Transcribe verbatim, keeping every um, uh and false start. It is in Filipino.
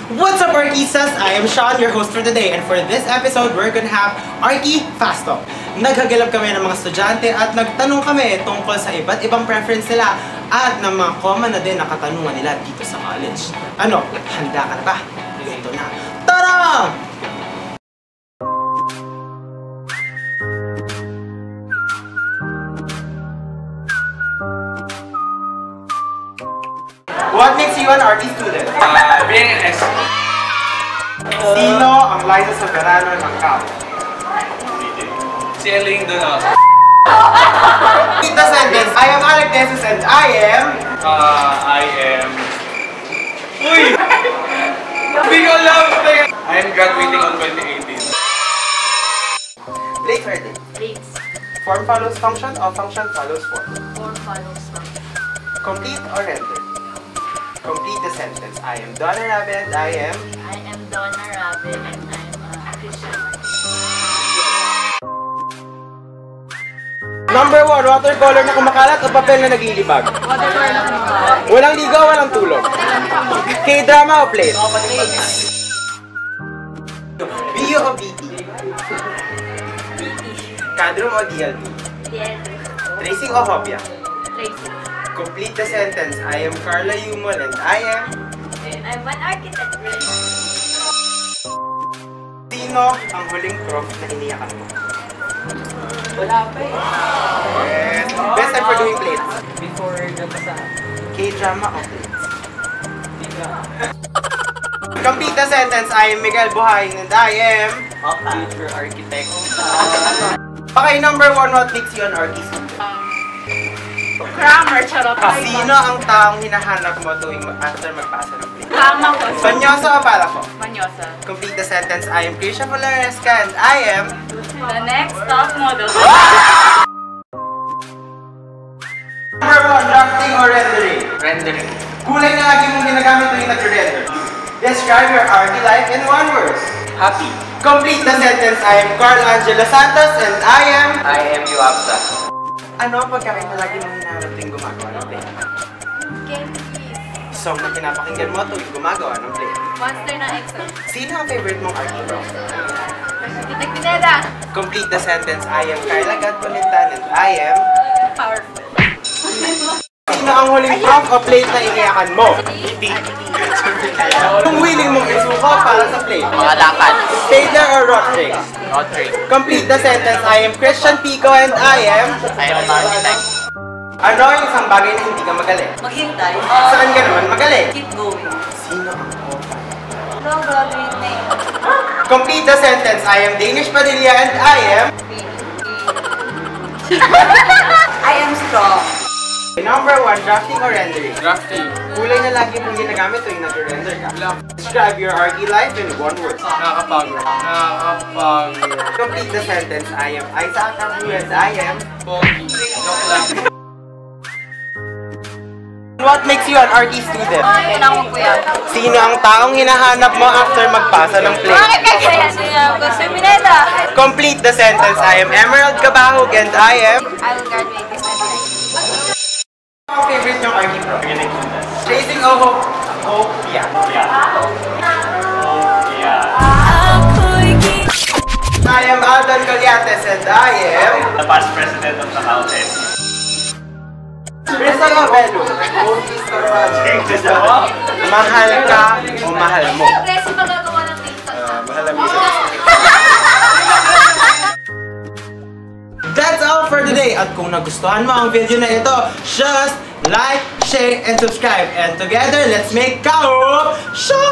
What's up, Arkistas? I am Shann, your host for today, and for this episode, we're gonna have Arki Fast Talk. Naghagalap kami ng mga estudyante at nagtanong kami tungkol sa iba't ibang preference nila at ng mga common na din na katanungan nila dito sa college. Ano? Handa ka na ba? Ito na. Tara! What makes you an Arki student? Uh, being an S. Sino ang Liza Soberano ng C A P? Si Eling doon ako. Read the sentence. I am Arkistas and I am... Uh, I am... Uy! Hindi ko alam! I am graduating on twenty eighteen. Late or late? Late. Form follows function or function follows form? Form follows function. Complete or render? Complete the sentence. I am Donna Rabbit and I am... I am Donna Rabbit and I am a Christian. Number one, watercolor na kumakalat o papel na naglilibag? Watercolor na kumakalat. Walang ligaw, walang tulog. K-drama o play? B U o B T? B T. Cadrum o D L T? D L T. Tracing o hopya? Tracing. Complete the sentence. I am Carla Yumon and I am... I'm an architect. Sino ang huling prof na iniyakan mo? Wala pa eh. Yes. Best time for doing plates? Before the basahan. K-drama o plates? Complete the sentence. I am Miguel Buhayin and I am... Future architect. Okay, number one, what makes you an Arki student? Grammar, charot. Sino ang taong hinahanap mo tuwing after magpasa ng plate? Tama ko. Banyoso o Palafo? Manyosa. Complete the sentence. I am Krisha Folaresca and I am... The next top model. Number one, drafting or rendering? Rendering. Kulay na lagi mong ginagamit tuwing nag-render. Describe your Arki life in one word. Happy. Complete the sentence. I am Carl Angelo Santos and I am... I am Yuapsa. Ano ang pagkain na lagi mong hinahanap tuwing gumagawa ng play? Candy. Song na pinapakinggan mo tuwing gumagawa ng play. Monster na X O. Sino ang favorite mong Arki bro? Architect Pineda. Complete the sentence. I am Carla Gatbonitan and I am... Powerful. Sino ang huling prof o plate na iniyakan mo? Kung willing mong isuko para sa plate. Mga lakad. Fader or rock trick? Not trade. Complete the sentence. I am Christian Pico and I am... I am an architect. Ano yung isang bagay na hindi ka magaling? Maghintay. Saan ka naman magaling? Keep going. Sino ang opa? No graduate name. Complete the sentence. I am Danish Padilla and I am... I am strong. Number one, drafting or rendering? Drafting. Kulay na lagi mong ginagamit tuwing nag-render ka. Describe your Arki life in one word. Nakakapagod. Nakakapagod. Complete the sentence. I am Isaac Abu and I am... Pogi. Joke lang. What makes you an Arki student? Kailangan ko yan. Sino ang taong hinahanap mo after magpasa ng play? Bakit ka kaya siya? Gusto Pineda. Complete the sentence. I am Emerald Kabahog and I am... I will graduate this time. Ang favorite niyong Arki pro? Tracing o hope? Hope, yeah. I am Aldan Colliates and I am... The past president of the Countess. Rizal Ovelo. Arkista project. Mahal ka o mahal mo? Presi magagawa ng TikTok. Mahal na That's all for today. At kung nagustuhan mo ang video na ito, just like, share, and subscribe. And together, let's make K O P Show!